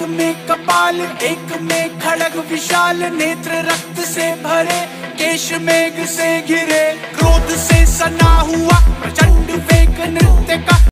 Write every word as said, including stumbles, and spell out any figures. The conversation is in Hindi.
में कपाल, एक में खड़ग विशाल, नेत्र रक्त से भरे, केश मेघ से घिरे, क्रोध से सना हुआ प्रचंड वेग नृत्य का।